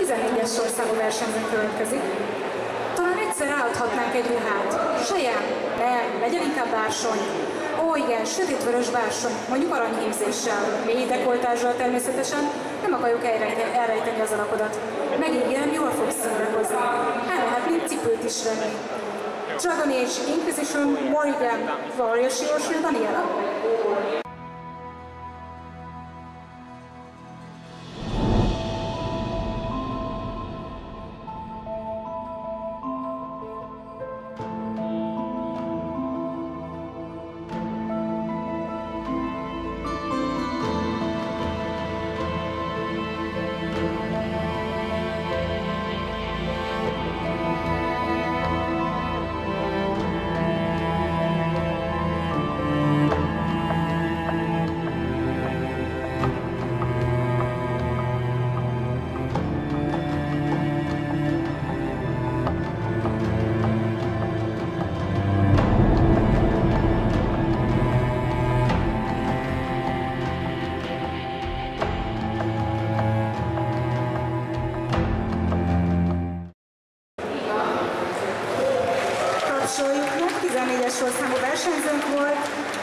14-es sorszámú versenyzőnk következik. Talán egyszer ráadhatnánk egy ruhát. Sejem? Nem, legyen inkább bársony. Ó igen, sötétvörös bársony, mondjuk aranyhímzéssel, mély dekoltázsal természetesen, nem akarjuk elrejteni az alakodat. Megígérem, jól fogsz szórakozni. El lehet még cipőt is venni. Dragon Age Inquisition Morrigan, Warrior Shield Daniela. Tapsoljuk meg, 14-es sorszámú versenyzőnk volt,